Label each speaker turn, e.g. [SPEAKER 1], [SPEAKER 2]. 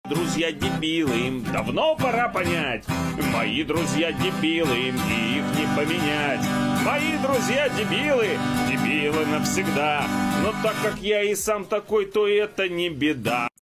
[SPEAKER 1] Друзья дебилы, им давно пора понять. Мои друзья дебилы, им их не поменять. Мои друзья дебилы, дебилы навсегда. Но так как я и сам такой, то это не беда.